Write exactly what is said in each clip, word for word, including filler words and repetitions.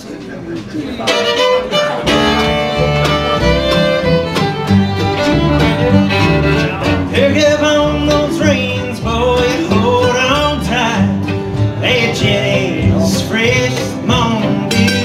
Pick up on those reins, boy, hold on tight. That Jenny's fresh as morning dew.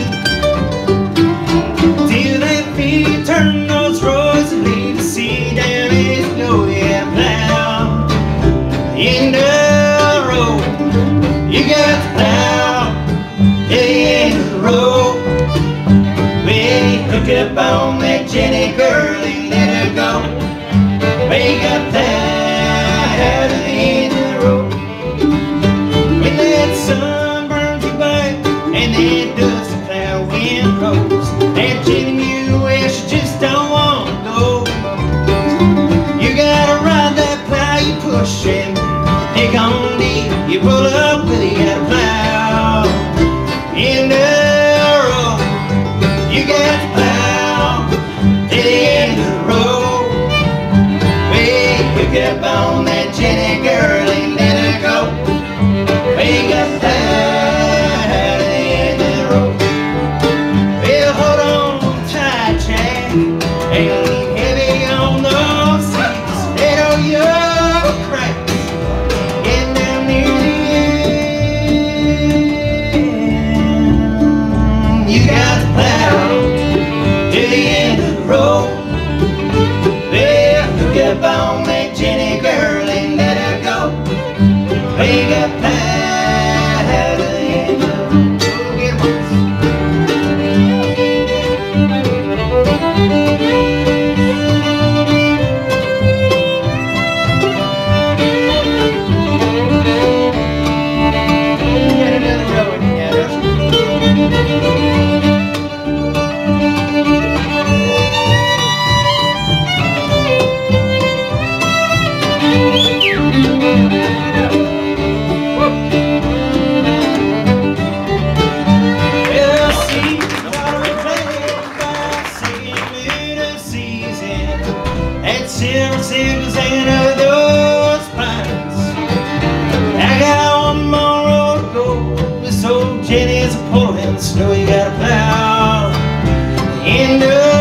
Till that feet turn those roads and leave the sea down as go, yeah, plow. In the road, you got to plow. In the road, we hook up on that Jenny girl and let her go. Wake up there at the end of the road. When that sun burns you back and that dusty cloud wind blows, that Jenny Mule, well, she just don't want to go. You gotta ride that plow, you push and dig on deep. You pull up with it, you gotta plow. In the road, you got to plow to the end of the road. Pick up on that Jenny girl and let her go. Wake up there at the end of the road. Well, hold on tight, Jack. Ain't lean heavy on those seats. Let all your cracks get down near the end. You got to plow to the end of the road. Well, hook up on that Jenny girl and let her go. Wake up there at the end of the road. Get another road, yeah, silver signals and of those pines. I got one more road to go. This old Jenny's a pulling snow. You gotta plow in the